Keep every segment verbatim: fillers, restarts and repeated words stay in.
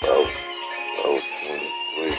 four, four twenty-three.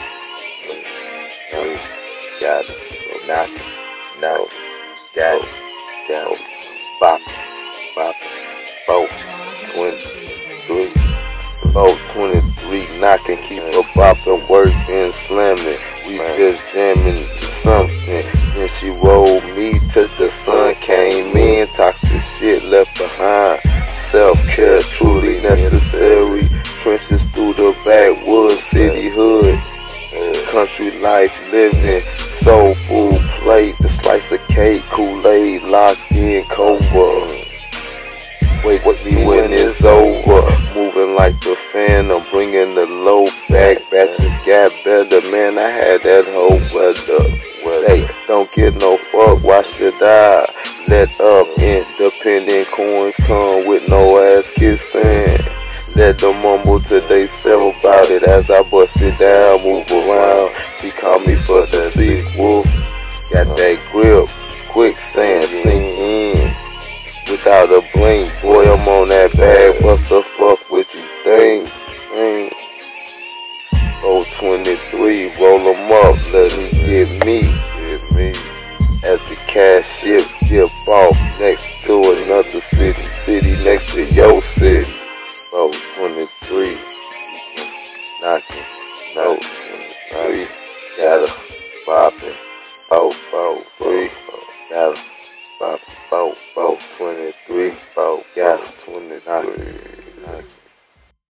Got it. Knock it. Knock it. Got it. Got it. Bop it. Bop it. four twenty-three. four twenty-three. Knocking. Keep her bopping. Working. Slamming. We just jamming to something. Then she rolled me till the sun came in. Toxic shit left behind. Self-care truly necessary. Trenches through the backwoods, city hood. Country life living. Soul food plate. The slice of cake. Kool-Aid locked in Cobra. Wake me when it's over. Moving like the Phantom. Bringing the low back. Batches got better. Man, I had that whole weather. Hey, don't get no fuck. Why should I? Let up independent coins come with no ass kissing. Let them mumble till they sell about it as I bust it down, move around. She called me for the sequel. Got that grip, quicksand sink in. Without a blink, boy, I'm on that bag. What's the fuck with you think? Mm. oh twenty-three, roll them up, let me get me. Get me. As the cash ship get off next to another city, city next to your city. oh twenty-three, knocking, no.